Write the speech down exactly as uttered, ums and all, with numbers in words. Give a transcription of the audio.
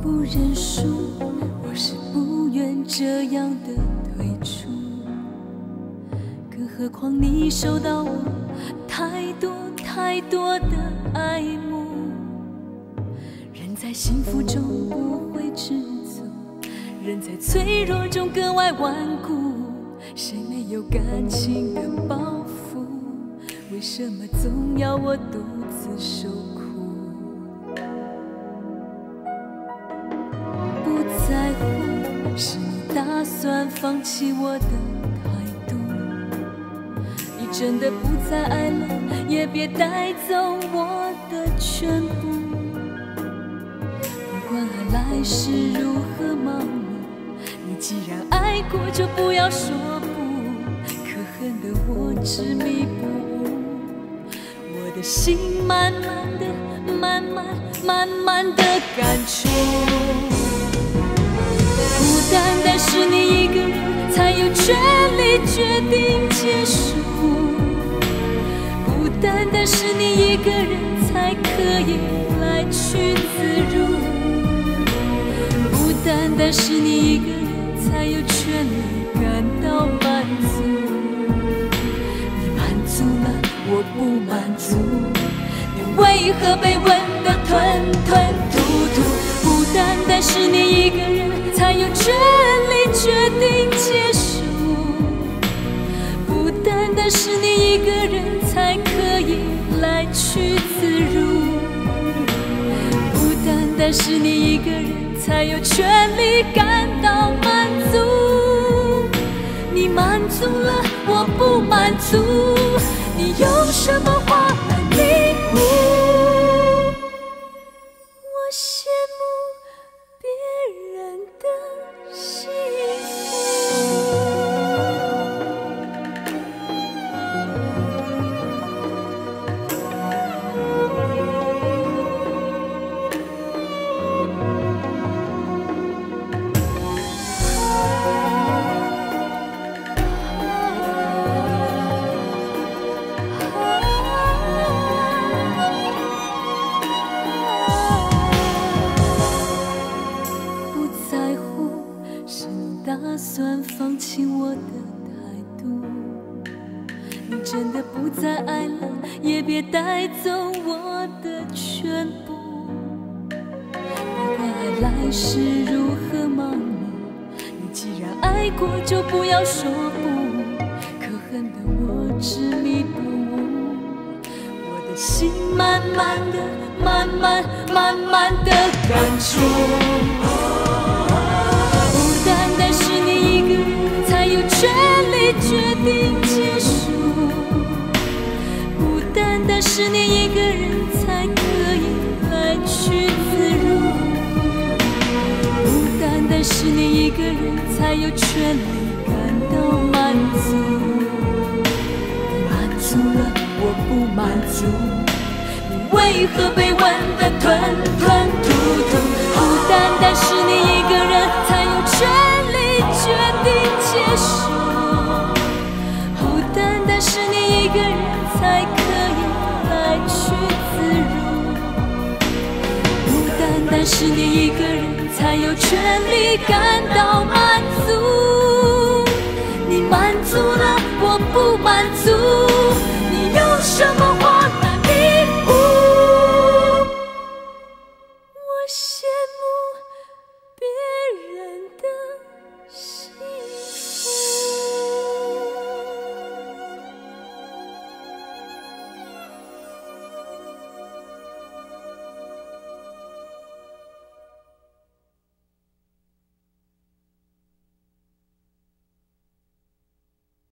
不认输，我是不愿这样的退出。更何况你受到我太多太多的爱慕。人在幸福中不会知足，人在脆弱中格外顽固。谁没有感情的包袱？为什么总要我独自受苦？不在乎，是你打算放弃我的态度。你真的不再爱了，也别带走我的全部。不管爱来时如何盲目，你既然爱过，就不要说不。可恨的我执迷不悟，我的心慢慢的、慢慢、慢慢的感触。不单单是你一个人才有权利决定结束，不单单是你一个人才可以来去自如，不单单是你一个人才有权利感到满足。你满足了，我不满足，你为何被吻得吞吞吐吐？不单单是你一个人才有权利决定结束，不单单是你一个人才可以来去自如，不单单是你一个人才有权利感到满足。你满足了，我不满足，你有什么话来弥补？我羡慕别人的幸打算放弃我的态度，你真的不再爱了，也别带走我的全部。不管爱来时如何盲目，你既然爱过，就不要说不。可恨的我执迷不悟，我的心慢慢的、慢慢、慢慢的感触。权利决定结束，不单单是你一个人才可以来去自如，不单单是你一个人才有权利感到满足。你满足了，我不满足，你为何被吻得吞吞吐吐？不单单是你一个人才有权利决定结束，不单单是你一个人才可以来去自如，不单单是你一个人才有权利感到满足。你满足了，我不满足，